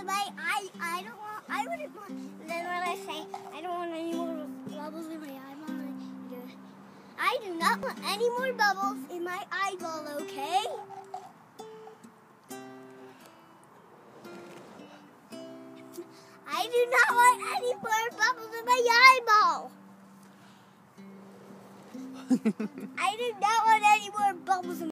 in my eye. I wouldn't want. Then when I say I don't want any more bubbles in my eyeball, I do not want any more bubbles in my eyeball. Okay? I do not want any more bubbles in my eyeball. I do not want any more bubbles in